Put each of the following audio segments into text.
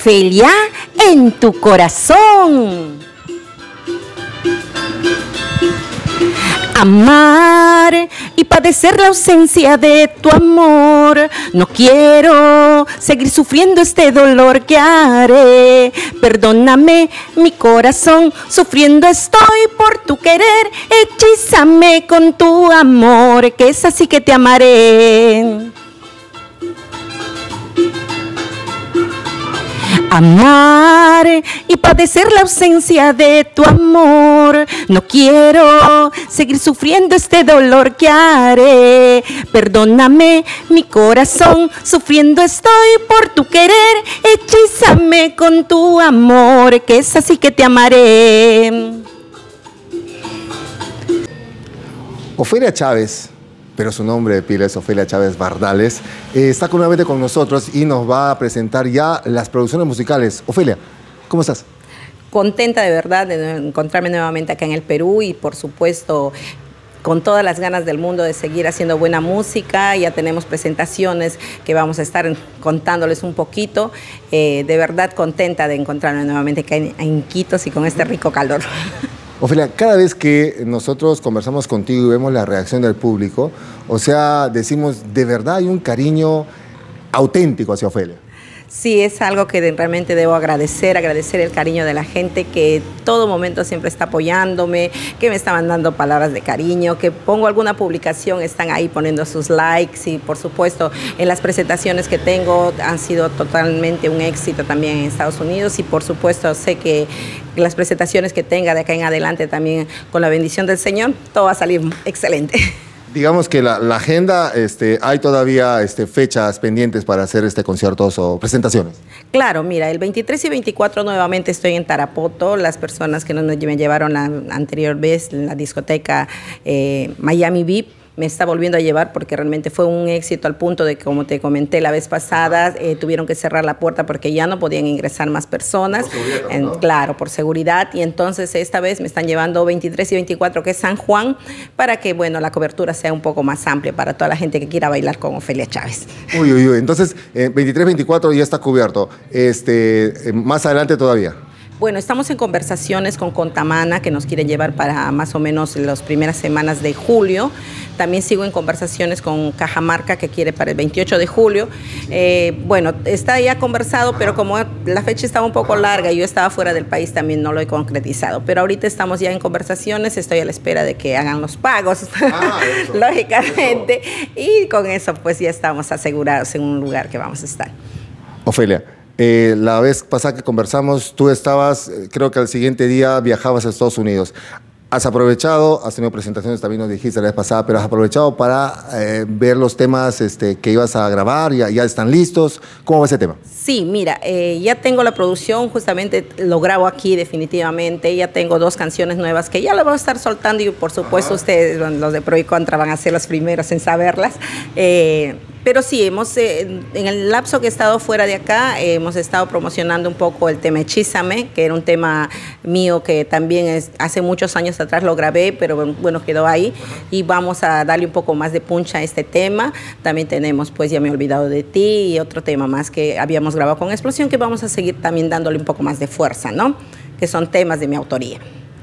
Ofelia en tu corazón. Amar y padecer la ausencia de tu amor. No quiero seguir sufriendo este dolor que haré. Perdóname, mi corazón, sufriendo estoy por tu querer. Hechízame con tu amor, que es así que te amaré. Amar y padecer la ausencia de tu amor. No quiero seguir sufriendo este dolor que haré. Perdóname, mi corazón, sufriendo estoy por tu querer. Hechízame con tu amor, que es así que te amaré. Ofelia Chávez, pero su nombre de pila es Ofelia Chávez Bardales, está nuevamente con nosotros y nos va a presentar ya las producciones musicales. Ofelia, ¿cómo estás? Contenta de verdad de encontrarme nuevamente acá en el Perú y por supuesto con todas las ganas del mundo de seguir haciendo buena música. Ya tenemos presentaciones que vamos a estar contándoles un poquito. De verdad contenta de encontrarme nuevamente acá en Iquitos y con este rico calor. Ofelia, cada vez que nosotros conversamos contigo y vemos la reacción del público, o sea, decimos, de verdad hay un cariño auténtico hacia Ofelia. Sí, es algo que realmente debo agradecer el cariño de la gente que todo momento siempre está apoyándome, que me está mandando palabras de cariño, que pongo alguna publicación, están ahí poniendo sus likes y por supuesto en las presentaciones que tengo han sido totalmente un éxito también en Estados Unidos y por supuesto sé que las presentaciones que tenga de acá en adelante también con la bendición del Señor, todo va a salir excelente. Digamos que la agenda, hay todavía fechas pendientes para hacer conciertos o presentaciones. Claro, mira, el 23 y 24 nuevamente estoy en Tarapoto. Las personas que me llevaron la anterior vez, la discoteca Miami VIP, me está volviendo a llevar porque realmente fue un éxito al punto de que, como te comenté la vez pasada, tuvieron que cerrar la puerta porque ya no podían ingresar más personas. Por seguridad, ¿no? Claro, por seguridad. Y entonces esta vez me están llevando 23 y 24, que es San Juan, para que, bueno, la cobertura sea un poco más amplia para toda la gente que quiera bailar con Ofelia Chávez. Uy, uy, uy. Entonces, 23, 24 ya está cubierto. Más adelante todavía. Bueno, estamos en conversaciones con Contamana, que nos quieren llevar para más o menos las primeras semanas de julio. También sigo en conversaciones con Cajamarca, que quiere para el 28 de julio. Bueno, está ya conversado, pero como la fecha estaba un poco larga y yo estaba fuera del país, también no lo he concretizado. Pero ahorita estamos ya en conversaciones, estoy a la espera de que hagan los pagos, lógicamente. Y con eso pues ya estamos asegurados en un lugar que vamos a estar. Ofelia, la vez pasada que conversamos, tú estabas, creo que al siguiente día viajabas a Estados Unidos. ¿Has aprovechado, has tenido presentaciones, también nos dijiste la vez pasada, pero has aprovechado para ver los temas que ibas a grabar, ya están listos? ¿Cómo va ese tema? Sí, mira, ya tengo la producción, justamente lo grabo aquí definitivamente, ya tengo 2 canciones nuevas que ya las voy a estar soltando y por supuesto ustedes, los de Pro y Contra, van a ser los primeros en saberlas. Pero sí, en el lapso que he estado fuera de acá, hemos estado promocionando un poco el tema Hechízame, que era un tema mío que también hace muchos años atrás lo grabé, pero bueno, quedó ahí. Y vamos a darle un poco más de puncha a este tema. También tenemos, pues, Ya me he olvidado de ti y otro tema más que habíamos grabado con Explosión, que vamos a seguir también dándole un poco más de fuerza, ¿no? Que son temas de mi autoría.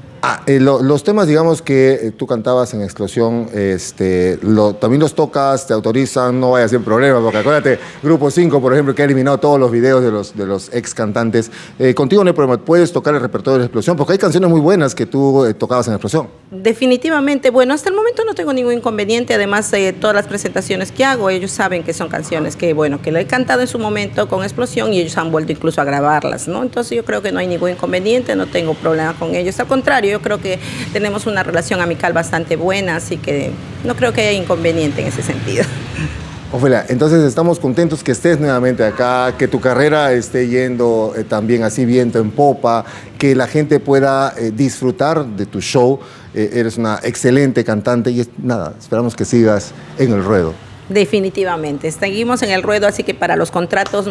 Los temas, digamos, que tú cantabas en Explosión, también los tocas, te autorizan, no vaya a ser problema, porque acuérdate, Grupo 5, por ejemplo, que ha eliminado todos los videos de los ex cantantes. Contigo no hay problema, puedes tocar el repertorio de Explosión, porque hay canciones muy buenas que tú tocabas en Explosión. Definitivamente, bueno, hasta el momento no tengo ningún inconveniente, además todas las presentaciones que hago, ellos saben que son canciones que, bueno, que le he cantado en su momento con Explosión y ellos han vuelto incluso a grabarlas, ¿no? Entonces yo creo que no hay ningún inconveniente, no tengo problema con ellos, al contrario, yo creo que tenemos una relación amical bastante buena, así que no creo que haya inconveniente en ese sentido. Ofelia, entonces estamos contentos que estés nuevamente acá, que tu carrera esté yendo también así viento en popa, que la gente pueda disfrutar de tu show. Eres una excelente cantante y nada, esperamos que sigas en el ruedo. Definitivamente, seguimos en el ruedo, así que para los contratos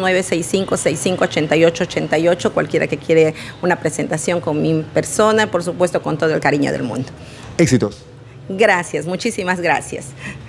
965-6588-88, cualquiera que quiere una presentación con mi persona, por supuesto con todo el cariño del mundo. Éxitos. Gracias, muchísimas gracias.